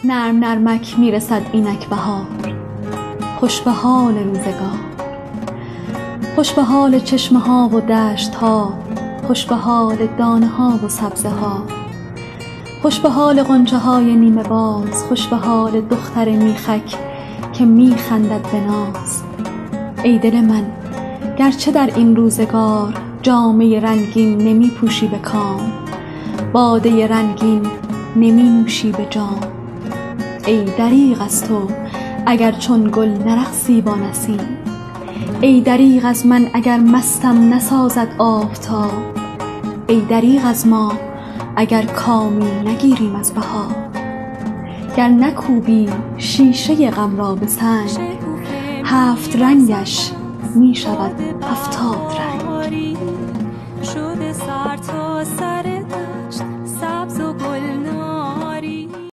نرم نرمک میرسد اینک بهار، خوش به حال روزگار، خوش به حال چشمه ها و دشت ها، خوش به حال دانه ها و سبزه ها، خوش به حال غنچه های نیمه باز، خوش به حال دختر میخک که میخندد به ناز. ای دل من گرچه در این روزگار جامه رنگین نمی پوشی به کام، باده رنگین نمی نوشی به جام. ای دریغ از تو اگر چون گل نرقصی با نسیم، ای دریغ از من اگر مستم نسازد آفتاب، ای دریغ از ما اگر کامی نگیریم از بهار. گر نکوبی شیشه غم را به سنگ، هفت رنگش می شود 70 رنگ. شده سر تا سر